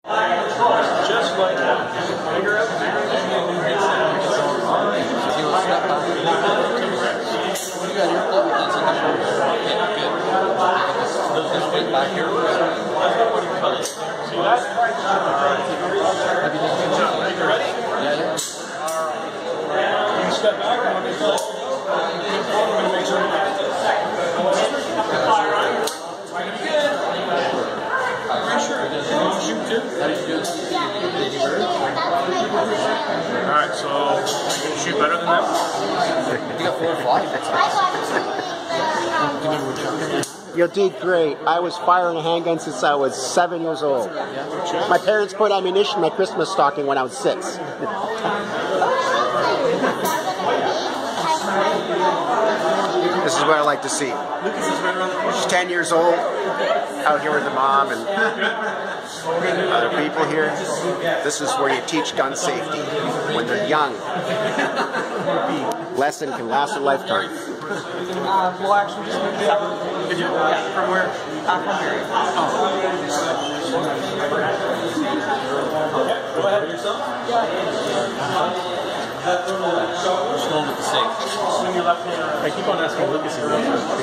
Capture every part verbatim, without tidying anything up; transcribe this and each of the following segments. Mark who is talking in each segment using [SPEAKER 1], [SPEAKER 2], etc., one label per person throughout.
[SPEAKER 1] Just like that. Finger up.
[SPEAKER 2] You got your club that's in the shoulder. Yeah, good. Just wait back here.
[SPEAKER 1] See that?
[SPEAKER 2] Have you done good?
[SPEAKER 1] You ready?
[SPEAKER 2] Yeah, yeah.
[SPEAKER 1] You can step back. I'm going to make sure you get it. Fire on. Pretty good. Pretty sure. Shoot too. Alright, so you shoot better than that?
[SPEAKER 2] You got four or five.
[SPEAKER 3] You did great. I was firing a handgun since I was seven years old. My parents put ammunition in my Christmas stocking when I was six. This is what I like to see. She's ten years old, out here with the mom and other people here. This is where you teach gun safety when they're young. Lesson can last a lifetime.
[SPEAKER 4] Uh, well, actually, just moved up. Did you? Yeah, from where? Uh, from Barrie. Oh.
[SPEAKER 1] Go ahead with yourself.
[SPEAKER 2] Slow with the safe.
[SPEAKER 1] Swing your left hand around. I keep on asking Lucas if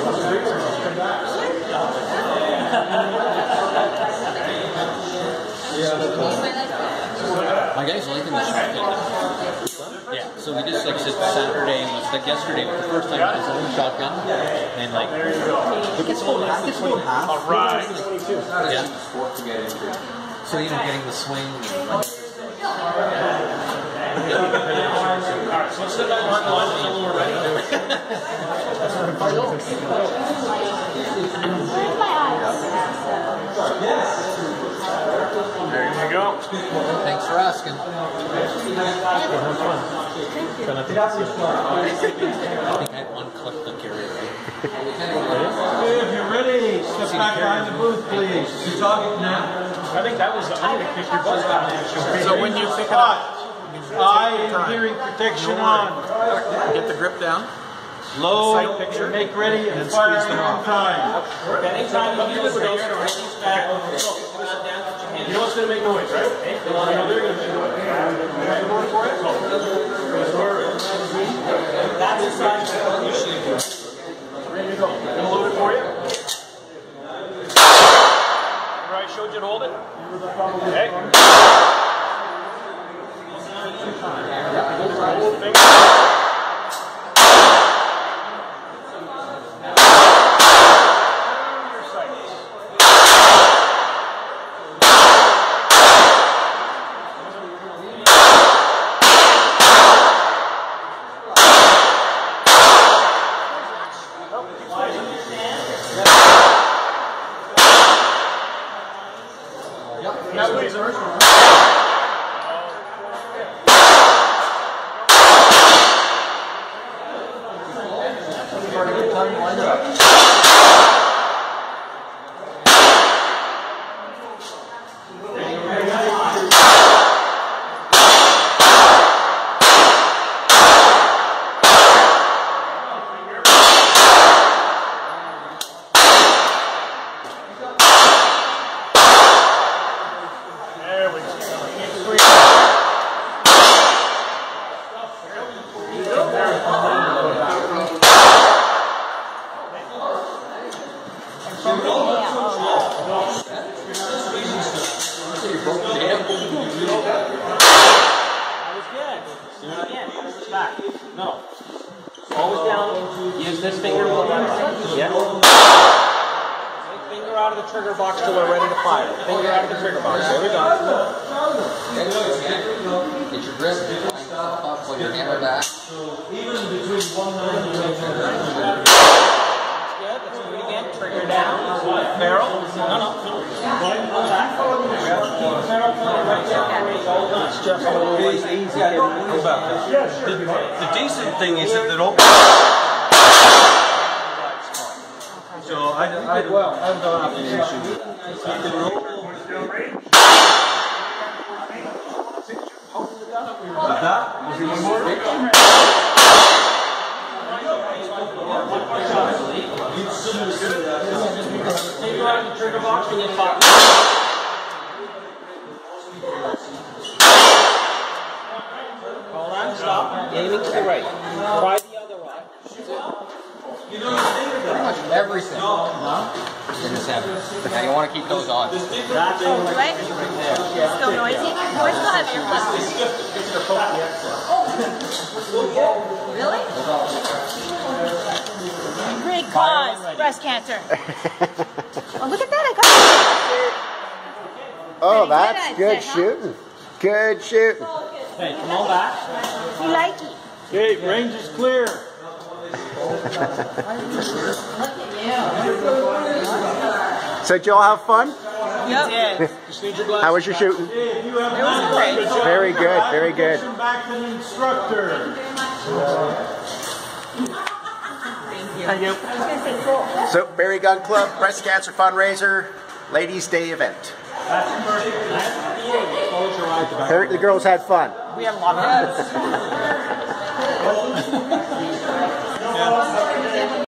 [SPEAKER 2] My guys like in the shotgun. Yeah, so we just, like I said, Saturday, and it's like yesterday, was the first time I was in the shotgun, and like, it gets full, it gets full half.
[SPEAKER 1] All right.
[SPEAKER 2] Yeah. So, you know, getting the swing.
[SPEAKER 1] Alright, so let's step back one line until we're ready. There you go.
[SPEAKER 2] Thanks for asking.
[SPEAKER 1] Have
[SPEAKER 2] I
[SPEAKER 1] fun.
[SPEAKER 2] think I had one clip to carry away.
[SPEAKER 5] If you're ready, step back behind the booth, please. You're talking now.
[SPEAKER 1] I think that was the I'm going to kick your butt down.
[SPEAKER 5] So when you pick it up, eye and hearing protection on.
[SPEAKER 2] Get the grip down.
[SPEAKER 5] Load, make ready, and fire on time.
[SPEAKER 1] Anytime you do those, back. You know what's going to make noise, right? You know they're going to make noise. That's the size of the machine. Ready to go. I'm going to load it for you. Remember I showed you to hold it? Okay. Finger. Yeah, please. There we go. No. Always down. Use this finger. Yeah. Take finger out of the trigger box till we're ready to fire. Finger out of the trigger box. There we go.
[SPEAKER 2] Get your grip. Put your hammer back.
[SPEAKER 5] Even between one and two.
[SPEAKER 1] That's good. Let's do it again. Trigger down. Barrel. No, no. Pull back. Barrel. Right there. It's just always easy.
[SPEAKER 5] Go back. The, the decent thing is that they're open. So I, I, well, I don't have any issue with that. Either roll like that. Is there one more?
[SPEAKER 1] Take you out of the trigger box and you fire.
[SPEAKER 6] Hold on, stop. Aiming to the right. Try the other eye.
[SPEAKER 5] You know, pretty
[SPEAKER 2] much everything. No? You just have it. Now you want to keep those on.
[SPEAKER 4] Right? Still noisy? Oh, I still have earplugs. Really? Great cause, breast cancer. Oh, look at that, I got it.
[SPEAKER 3] Oh,
[SPEAKER 4] Very
[SPEAKER 3] that's
[SPEAKER 4] good,
[SPEAKER 3] good
[SPEAKER 4] I'd say, huh?
[SPEAKER 3] shooting. Good shooting.
[SPEAKER 6] Hey, come on back.
[SPEAKER 4] You like it?
[SPEAKER 5] Okay, range is clear.
[SPEAKER 3] So did you all have fun?
[SPEAKER 4] Yep.
[SPEAKER 3] How was your shooting?
[SPEAKER 5] Hey, if you have
[SPEAKER 4] It was great.
[SPEAKER 3] Very good, very good.
[SPEAKER 5] Question back to the instructor.
[SPEAKER 4] Thank you. I was going to say cool.
[SPEAKER 3] So, Barrie Gun Club, breast cancer fundraiser, Ladies' Day event. Apparently the girls had fun.
[SPEAKER 4] We had a lot of fun.